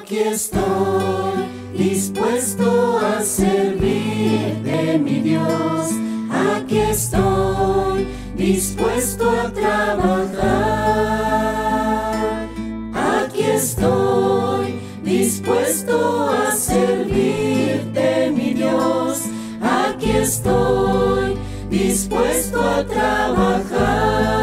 Aquí estoy, dispuesto a servirte, mi Dios. Aquí estoy, dispuesto a trabajar. Aquí estoy, dispuesto a servirte, mi Dios. Aquí estoy, dispuesto a trabajar.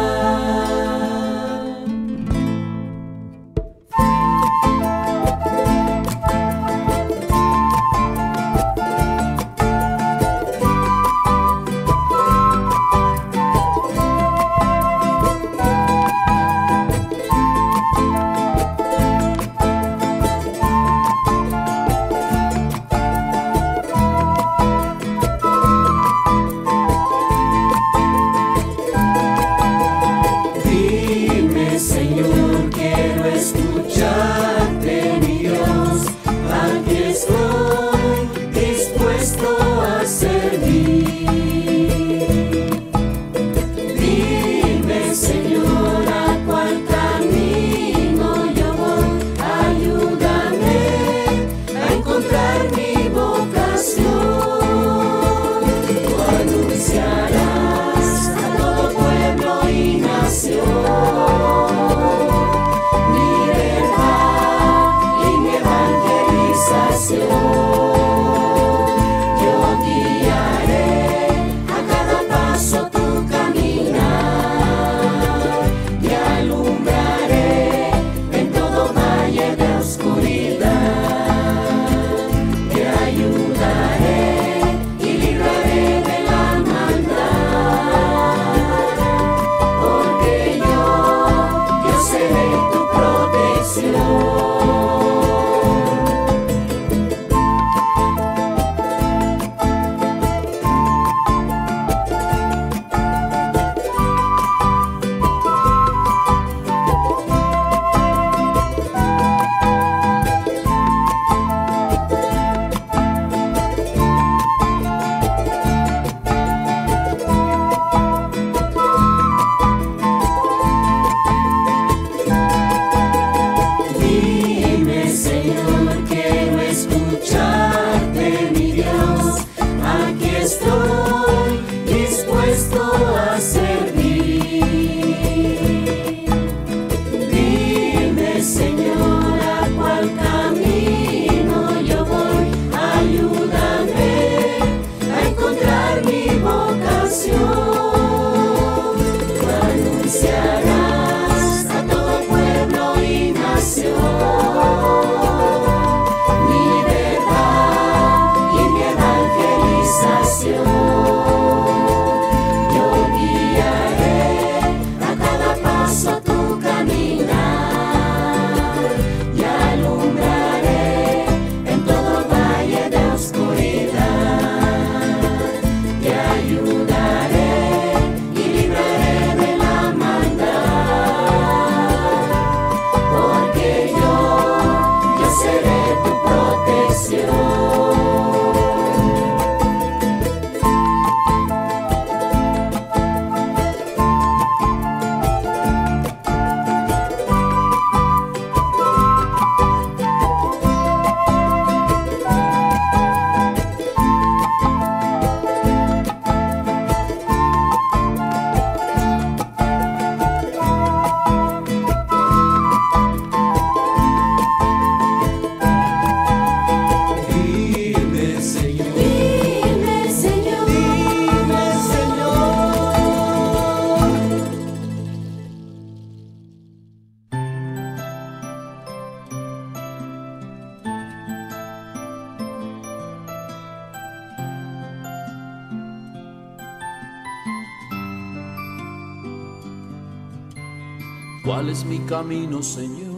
¿Cuál es mi camino, Señor?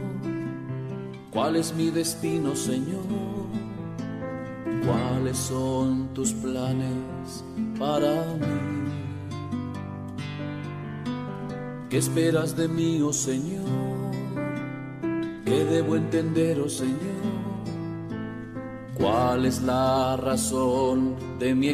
¿Cuál es mi destino, Señor? ¿Cuáles son tus planes para mí? ¿Qué esperas de mí, oh Señor? ¿Qué debo entender, oh Señor? ¿Cuál es la razón de mi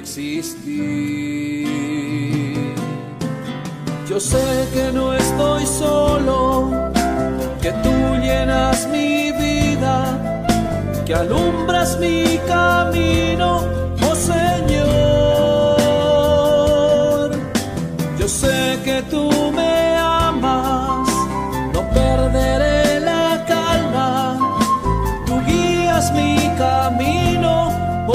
existir? Yo sé que no estoy solo, que tú llenas mi vida alumbras mi camino, oh Señor. Yo sé que tú me amas, no perderé la calma. Tú guías mi camino, oh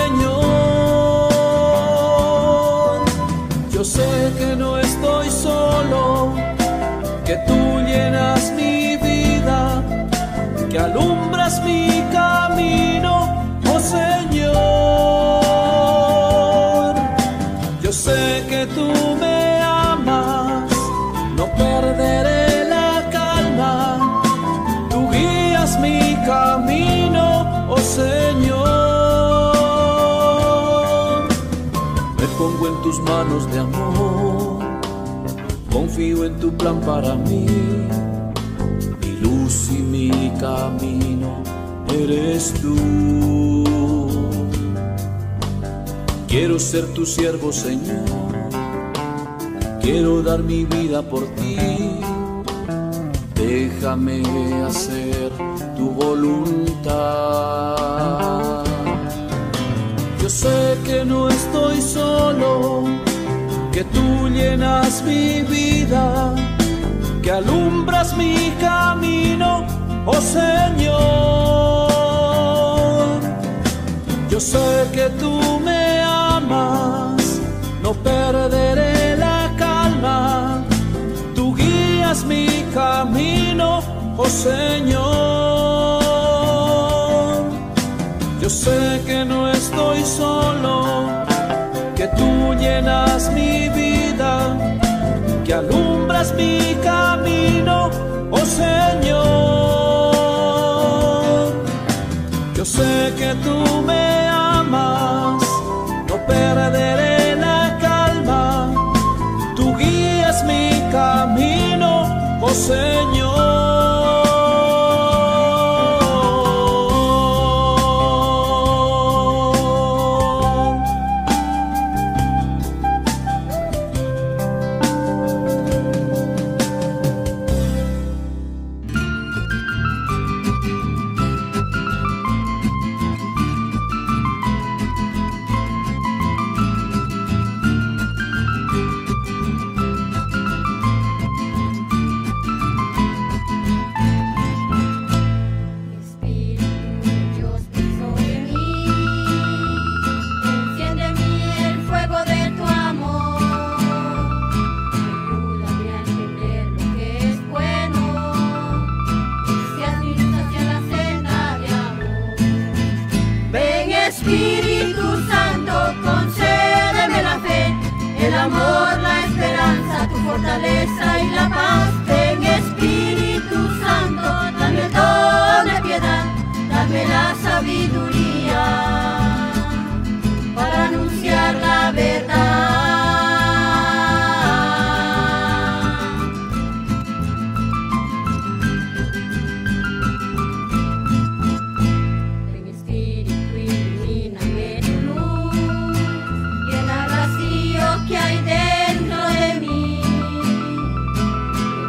Señor. Yo sé que no estoy solo, que tú llenas mi vida, que alumbras mi camino, oh Señor. Yo sé que tú me amas, no perderé la calma. Tú guías mi camino, oh Señor. Me pongo en tus manos de amor, confío en tu plan para mí. Mi luz y mi camino eres tú. Quiero ser tu siervo, Señor. Quiero dar mi vida por ti. Déjame hacer tu voluntad. Yo sé que no estoy solo, que tú llenas mi vida, que alumbras mi camino, oh Señor. Yo sé que tú me amas, no perderé la calma. Tú guías mi camino, oh Señor. Yo sé que no estoy solo, que tú llenas mi vida, que alumbras mi camino, oh Señor. Yo sé que tú me amas, no perderé la calma. Tú guías mi camino, oh Señor. Espíritu Santo, concédeme la fe, el amor, la esperanza, tu fortaleza y la paz. Ven Espíritu Santo, dame el don de piedad, dame la sabiduría para anunciar la verdad. Que hay dentro de mí,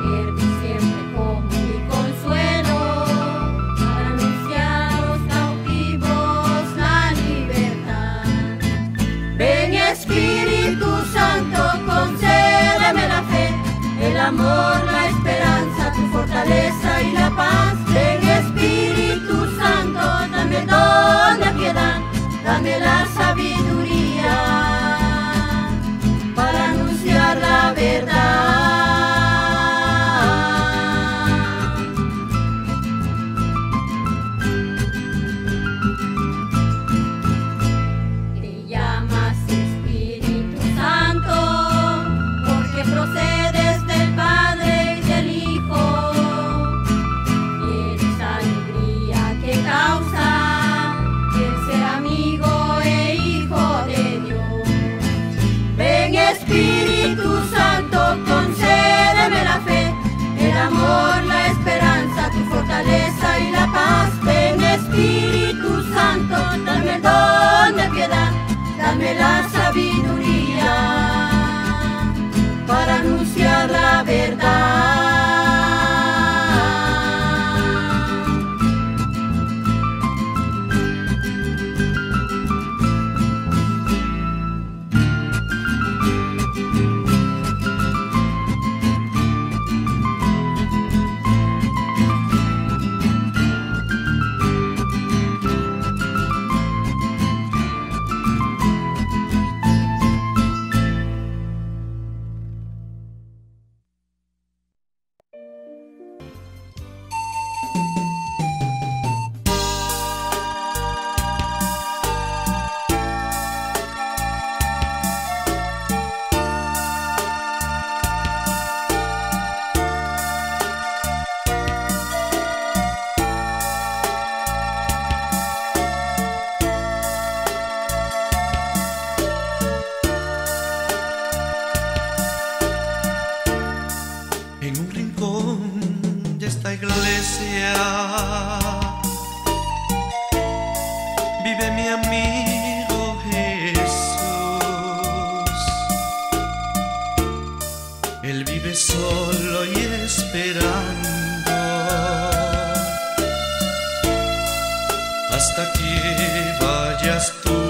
hasta que vayas tú.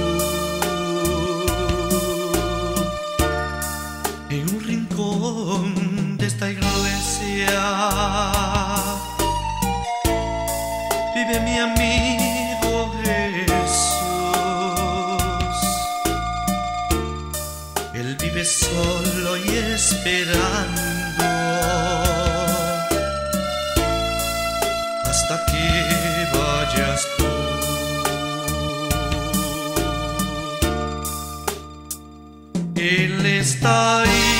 En un rincón de esta iglesia vive mi amigo Jesús. Él vive solo y esperando hasta que vayas tú. Él está ahí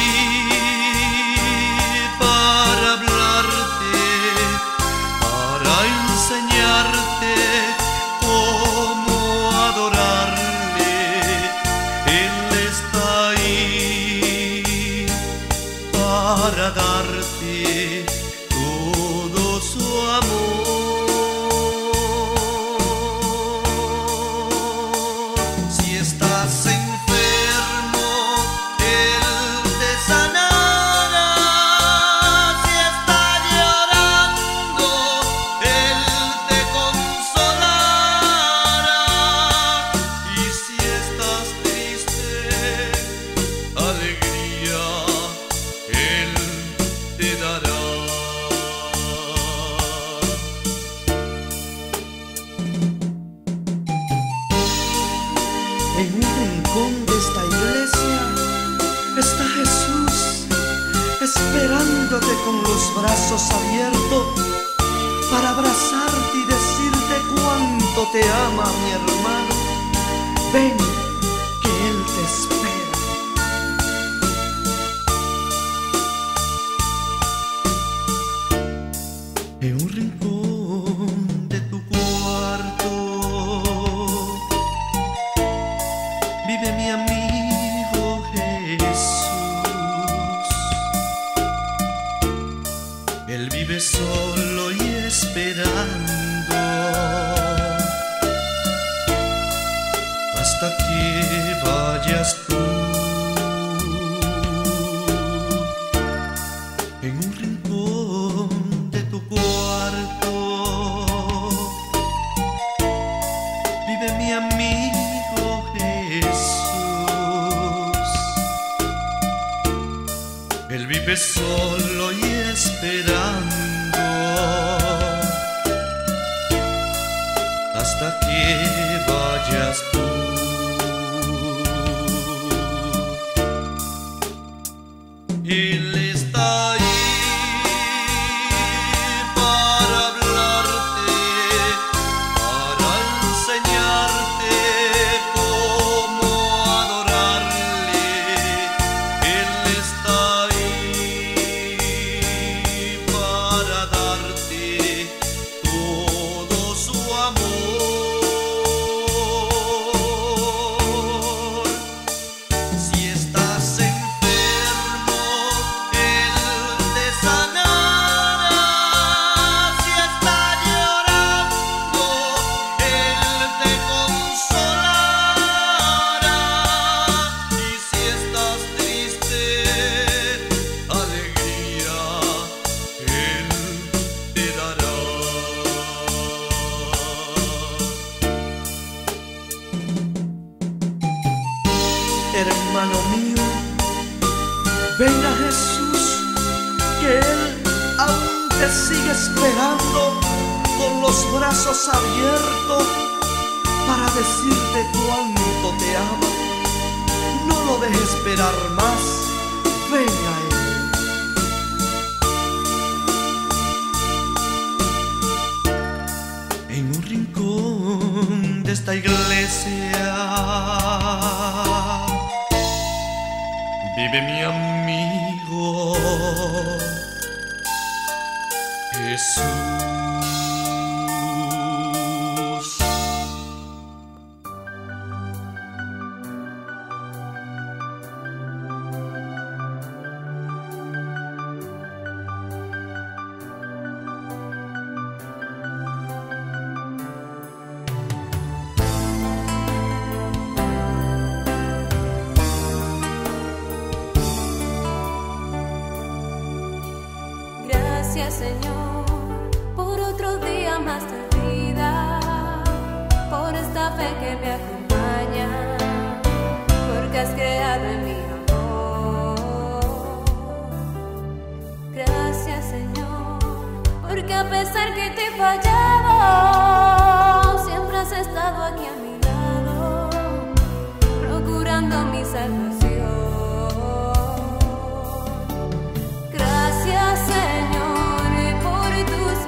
para hablarte, para enseñarte cómo adorarle. Él está ahí para darte todo su amor. Si estás enfermo, Él te sanará. Si estás llorando, Él te consolará. Y si estás triste, alegría Él te dará. En un rincón de esta iglesia está Jesús esperándote con los brazos abiertos para abrazarte y decirte cuánto te ama, mi hermano. Ven, que Él te espera. En un rincón de tu cuarto vive mi amigo Jesús. Él vive solo y esperando hasta que vayas tú. En un rincón de tu cuarto vive mi amigo Jesús. Él vive solo y esperando hasta que vayas tú. Él está ahí para hablarte, para enseñarte cómo adorarle. Él está ahí para darte todo su amor. Si estás enfermo, Él te sanará. Si estás llorando, Él te consolará. Y si estás triste, alegría Él te dará. Hermano mío, ven a Jesús, que Él aún te sigue esperando con los brazos abiertos para decirte cuánto te ama. No lo dejes esperar más, ven a Él. En un rincón de esta iglesia vive mi amigo Jesús. Señor, por otro día más de vida, por fe que me acompaña, porque has creado en mi amor. Gracias, Señor, porque a pesar que te he fallado, siempre has estado aquí a mi lado, procurando mi salvación. Gracias, Señor, por tus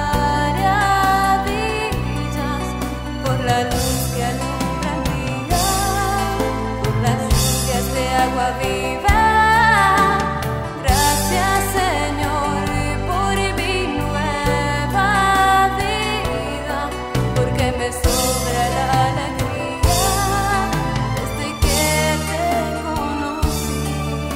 maravillas, por la luz que alumbra mi día, por las lluvias de agua viva. Gracias, Señor, por mi nueva vida, porque me sobra la alegría desde que te conocí.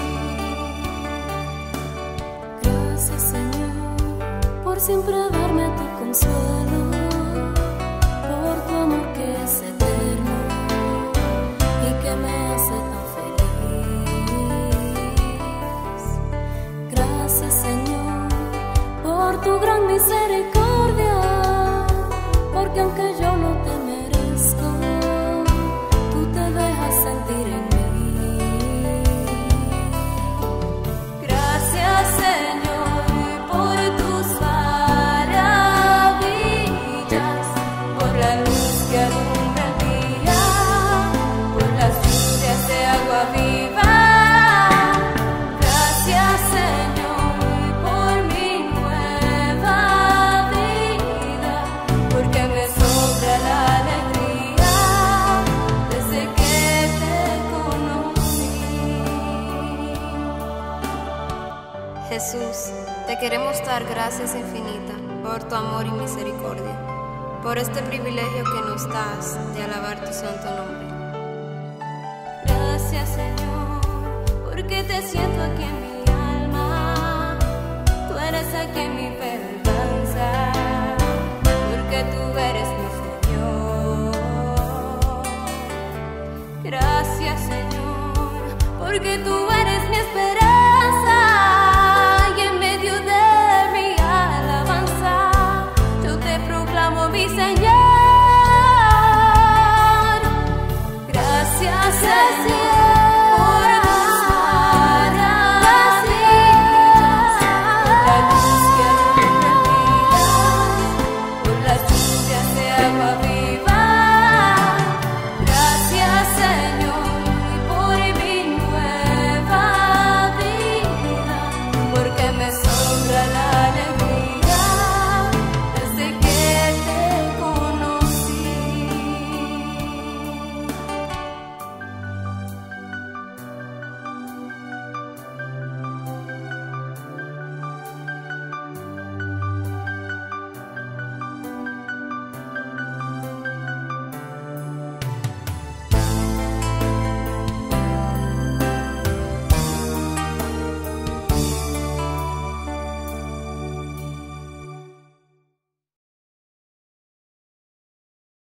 Gracias, Señor, por siempre darme tu consuelo, por tu amor que es eterno y que me hace tan feliz. Gracias, Señor, por tu gran misericordia, porque aunque yo no te merezco, tú te dejas sentir en mí. Gracias, Señor, por tus maravillas, por la luz que alumbra el día, por las lluvias de agua viva. Gracias, Señor, por mi nueva vida, porque me sobra la alegría desde que te conocí. Jesús, te queremos dar gracias infinitas por tu amor y misericordia, por este privilegio que nos das de alabar tu santo nombre. Gracias, Señor, porque te siento aquí en mi alma, tú eres aquí en mi vergüenza, porque tú eres mi Señor. Gracias, Señor, porque tú eres mi esperanza, y en medio de mi alabanza yo te proclamo mi Señor.